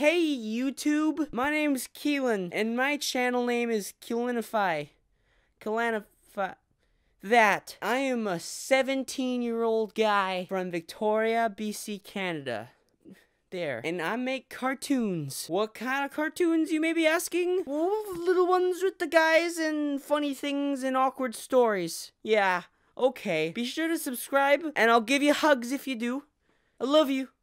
Hey YouTube, my name's Keelan, and my channel name is Keilanify. Keilanify. That. I am a 17-year-old guy from Victoria, BC, Canada. There. And I make cartoons. What kind of cartoons, you may be asking? Well, little ones with the guys and funny things and awkward stories. Yeah, okay. Be sure to subscribe, and I'll give you hugs if you do. I love you.